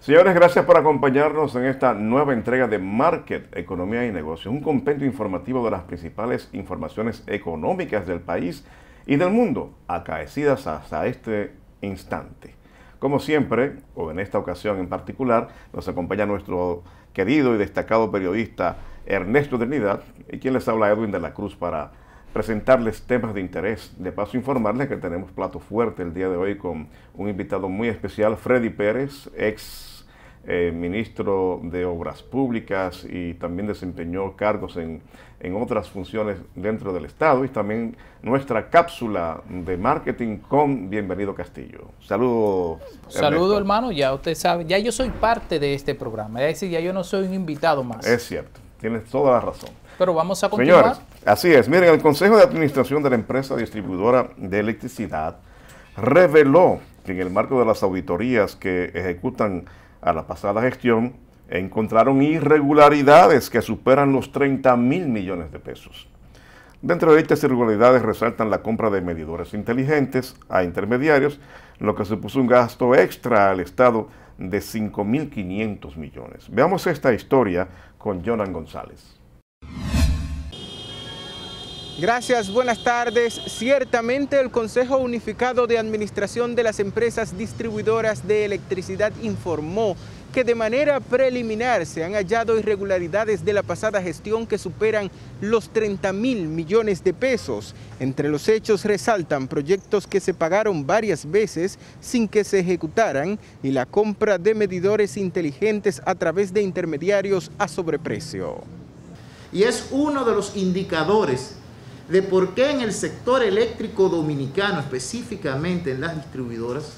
Señores, gracias por acompañarnos en esta nueva entrega de Market, Economía y Negocios, un compendio informativo de las principales informaciones económicas del país y del mundo, acaecidas hasta este instante. Como siempre, o en esta ocasión en particular, nos acompaña nuestro querido y destacado periodista Ernesto Trinidad, y quien les habla, Edwin de la Cruz, para presentarles temas de interés. De paso, informarles que tenemos plato fuerte el día de hoy con un invitado muy especial, Freddy Pérez, ex ministro de Obras Públicas, y también desempeñó cargos en otras funciones dentro del Estado, y también nuestra cápsula de marketing con Bienvenido Castillo. Saludos. Saludos, hermano. Ya usted sabe, ya yo soy parte de este programa, es decir, ya yo no soy un invitado más. Es cierto, tienes toda la razón. Pero vamos a continuar. Señores, así es. Miren, el Consejo de Administración de la empresa distribuidora de electricidad reveló que en el marco de las auditorías que ejecutan a la pasada gestión, encontraron irregularidades que superan los 30.000 millones de pesos. Dentro de estas irregularidades resaltan la compra de medidores inteligentes a intermediarios, lo que supuso un gasto extra al Estado de 5.500 millones. Veamos esta historia con Jonan González. Gracias, buenas tardes. Ciertamente el Consejo Unificado de Administración de las Empresas Distribuidoras de Electricidad informó que de manera preliminar se han hallado irregularidades de la pasada gestión que superan los 30.000 millones de pesos. Entre los hechos resaltan proyectos que se pagaron varias veces sin que se ejecutaran y la compra de medidores inteligentes a través de intermediarios a sobreprecio. Y es uno de los indicadores de por qué en el sector eléctrico dominicano, específicamente en las distribuidoras,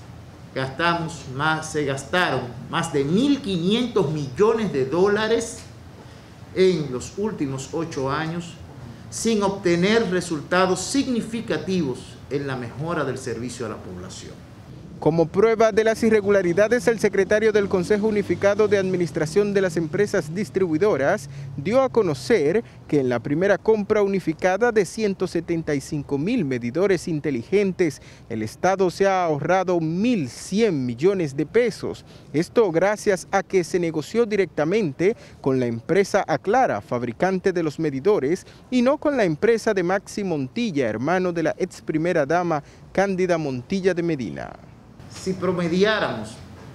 se gastaron más de 1.500 millones de dólares en los últimos 8 años sin obtener resultados significativos en la mejora del servicio a la población. Como prueba de las irregularidades, el secretario del Consejo Unificado de Administración de las Empresas Distribuidoras dio a conocer que en la primera compra unificada de 175.000 medidores inteligentes, el Estado se ha ahorrado 1.100 millones de pesos. Esto gracias a que se negoció directamente con la empresa Aclara, fabricante de los medidores, y no con la empresa de Maxi Montilla, hermano de la ex primera dama Cándida Montilla de Medina. Si promediáramos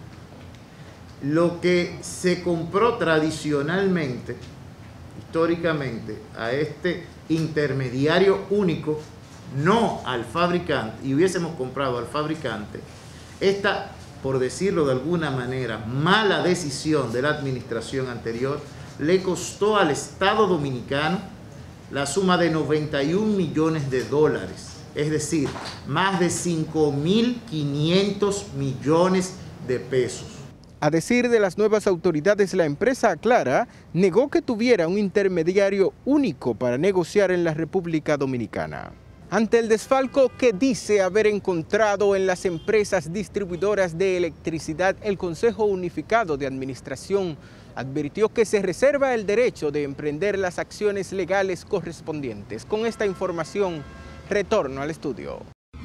lo que se compró tradicionalmente, históricamente, a este intermediario único, no al fabricante, y hubiésemos comprado al fabricante, esta, por decirlo de alguna manera, mala decisión de la administración anterior, le costó al Estado Dominicano la suma de 91 millones de dólares. Es decir, más de 5.500 millones de pesos. A decir de las nuevas autoridades, la empresa Aclara negó que tuviera un intermediario único para negociar en la República Dominicana. Ante el desfalco que dice haber encontrado en las empresas distribuidoras de electricidad, el Consejo Unificado de Administración advirtió que se reserva el derecho de emprender las acciones legales correspondientes. Con esta información, retorno al estudio.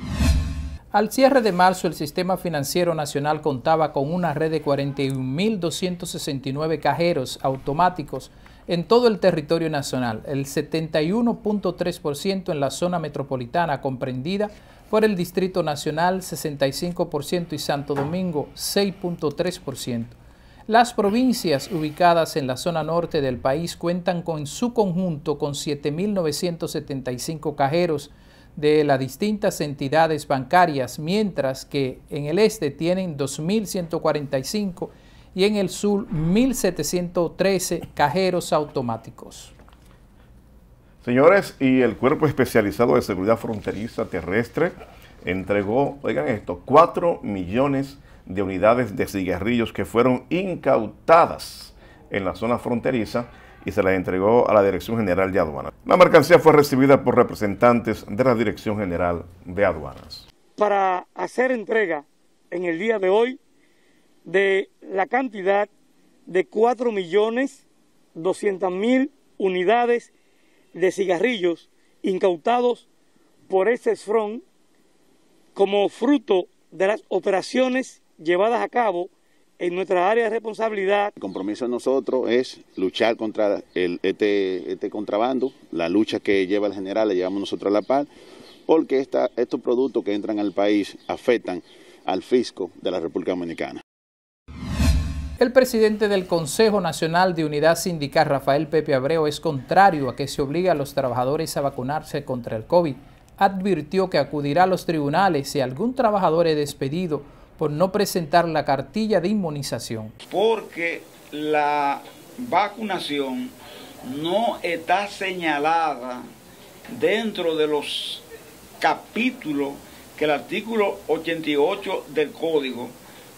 Al cierre de marzo, el Sistema Financiero Nacional contaba con una red de 41.269 cajeros automáticos en todo el territorio nacional, el 71.3% en la zona metropolitana comprendida por el Distrito Nacional, 65% y Santo Domingo, 6.3%. Las provincias ubicadas en la zona norte del país cuentan en su conjunto con 7.975 cajeros de las distintas entidades bancarias, mientras que en el este tienen 2.145 y en el sur 1.713 cajeros automáticos. Señores, y el Cuerpo Especializado de Seguridad Fronteriza Terrestre entregó, oigan esto, 4 millones de unidades de cigarrillos que fueron incautadas en la zona fronteriza y se las entregó a la Dirección General de Aduanas. La mercancía fue recibida por representantes de la Dirección General de Aduanas. Para hacer entrega en el día de hoy de la cantidad de 4.200.000 unidades de cigarrillos incautados por SESFRON como fruto de las operaciones llevadas a cabo en nuestra área de responsabilidad. El compromiso de nosotros es luchar contra este contrabando, la lucha que lleva el general la llevamos nosotros a la par, porque estos productos que entran al país afectan al fisco de la República Dominicana. El presidente del Consejo Nacional de Unidad Sindical, Rafael Pepe Abreu, es contrario a que se obligue a los trabajadores a vacunarse contra el COVID. Advirtió que acudirá a los tribunales si algún trabajador es despedido por no presentar la cartilla de inmunización. Porque la vacunación no está señalada dentro de los capítulos que el artículo 88 del Código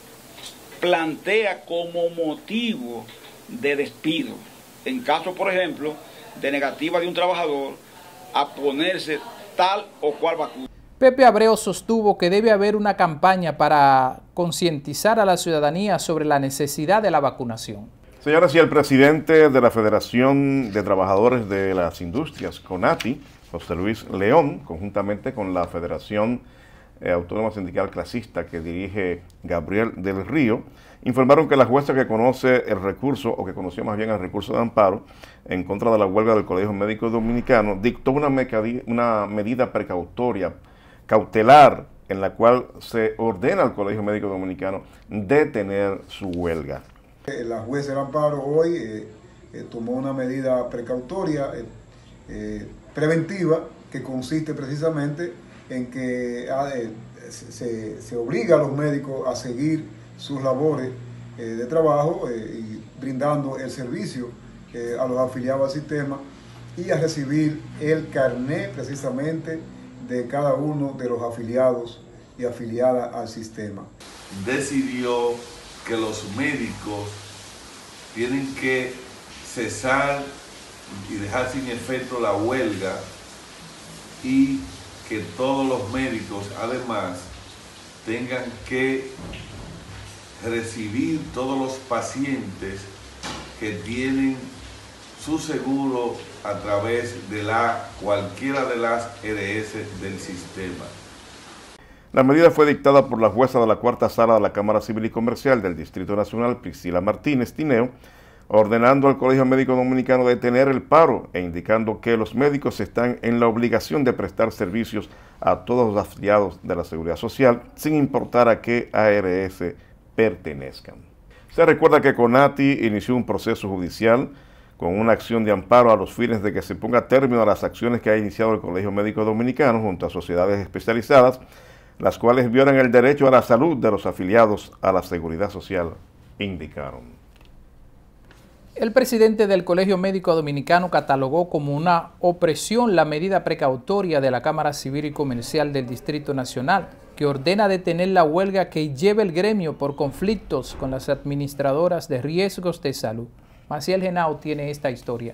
plantea como motivo de despido. En caso, por ejemplo, de negativa de un trabajador a ponerse tal o cual vacuna. Pepe Abreu sostuvo que debe haber una campaña para concientizar a la ciudadanía sobre la necesidad de la vacunación. Señoras, y el presidente de la Federación de Trabajadores de las Industrias, CONATI, José Luis León, conjuntamente con la Federación Autónoma Sindical Clasista que dirige Gabriel del Río, informaron que la jueza que conoce el recurso, o que conoció más bien el recurso de amparo en contra de la huelga del Colegio Médico Dominicano, dictó una medida precautoria, cautelar, en la cual se ordena al Colegio Médico Dominicano detener su huelga. La jueza del amparo hoy tomó una medida precautoria, preventiva, que consiste precisamente en que se obliga a los médicos a seguir sus labores de trabajo y brindando el servicio a los afiliados al sistema y a recibir el carné precisamente de cada uno de los afiliados y afiliadas al sistema. Decidió que los médicos tienen que cesar y dejar sin efecto la huelga y que todos los médicos además tengan que recibir todos los pacientes que tienen su seguro a través de cualquiera de las ERS del sistema. La medida fue dictada por la jueza de la Cuarta Sala de la Cámara Civil y Comercial del Distrito Nacional, Priscila Martínez Tineo, ordenando al Colegio Médico Dominicano detener el paro e indicando que los médicos están en la obligación de prestar servicios a todos los afiliados de la Seguridad Social, sin importar a qué ARS pertenezcan. Se recuerda que CONATI inició un proceso judicial con una acción de amparo a los fines de que se ponga término a las acciones que ha iniciado el Colegio Médico Dominicano junto a sociedades especializadas, las cuales violan el derecho a la salud de los afiliados a la Seguridad Social, indicaron. El presidente del Colegio Médico Dominicano catalogó como una opresión la medida precautoria de la Cámara Civil y Comercial del Distrito Nacional, que ordena detener la huelga que lleva el gremio por conflictos con las administradoras de riesgos de salud. Maciel Genao tiene esta historia.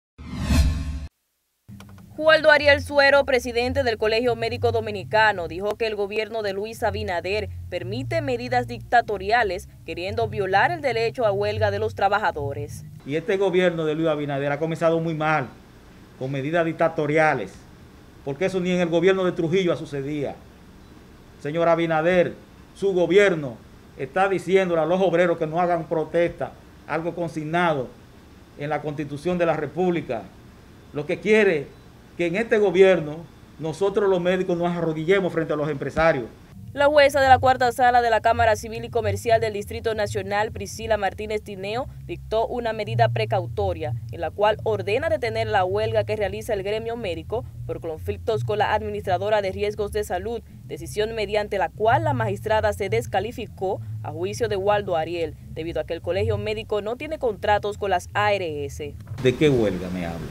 Waldo Ariel Suero, presidente del Colegio Médico Dominicano, dijo que el gobierno de Luis Abinader permite medidas dictatoriales queriendo violar el derecho a huelga de los trabajadores. Y este gobierno de Luis Abinader ha comenzado muy mal, con medidas dictatoriales, porque eso ni en el gobierno de Trujillo sucedía. Señor Abinader, su gobierno está diciéndole a los obreros que no hagan protesta, algo consignado en la Constitución de la República. Lo que quiere que en este gobierno nosotros los médicos nos arrodillemos frente a los empresarios. La jueza de la Cuarta Sala de la Cámara Civil y Comercial del Distrito Nacional, Priscila Martínez Tineo, dictó una medida precautoria en la cual ordena detener la huelga que realiza el gremio médico por conflictos con la administradora de riesgos de salud, decisión mediante la cual la magistrada se descalificó a juicio de Waldo Ariel, debido a que el colegio médico no tiene contratos con las ARS. ¿De qué huelga me habla?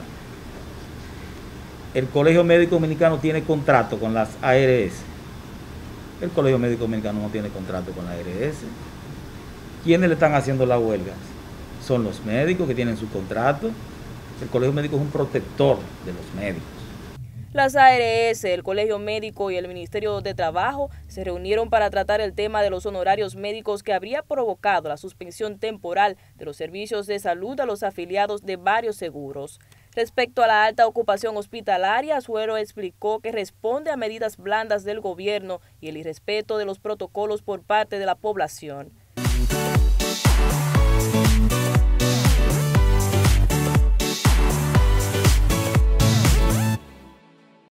El Colegio Médico Dominicano tiene contrato con las ARS. El Colegio Médico Dominicano no tiene contrato con la ARS. ¿Quiénes le están haciendo las huelgas? Son los médicos que tienen su contrato. El Colegio Médico es un protector de los médicos. Las ARS, el Colegio Médico y el Ministerio de Trabajo se reunieron para tratar el tema de los honorarios médicos que habría provocado la suspensión temporal de los servicios de salud a los afiliados de varios seguros. Respecto a la alta ocupación hospitalaria, Suero explicó que responde a medidas blandas del gobierno y el irrespeto de los protocolos por parte de la población.